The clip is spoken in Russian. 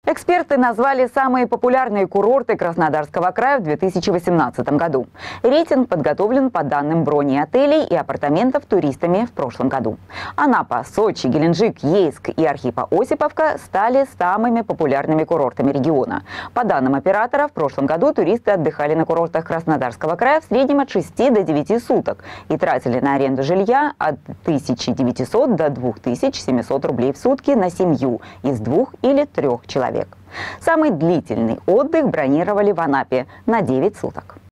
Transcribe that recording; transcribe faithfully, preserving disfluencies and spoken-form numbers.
Эксперты назвали самые популярные курорты Краснодарского края в две тысячи восемнадцатом году. Рейтинг подготовлен по данным брони отелей и апартаментов туристами в прошлом году. Анапа, Сочи, Геленджик, Ейск и Архипо-Осиповка стали самыми популярными курортами региона. По данным оператора, в прошлом году туристы отдыхали на курортах Краснодарского края в среднем от шести до девяти суток и тратили на аренду жилья от тысячи девятисот до двух тысяч семисот рублей в сутки на семью из двух или трех человек. Самый длительный отдых бронировали в Анапе на девять суток.